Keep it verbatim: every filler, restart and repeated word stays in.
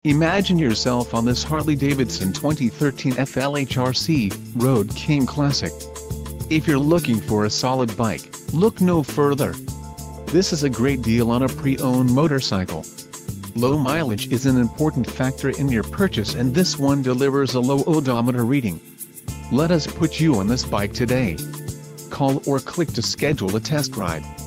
Imagine yourself on this Harley-Davidson twenty thirteen F L H R C, Road King Classic. If you're looking for a solid bike, look no further. This is a great deal on a pre-owned motorcycle. Low mileage is an important factor in your purchase, and this one delivers a low odometer reading. Let us put you on this bike today. Call or click to schedule a test ride.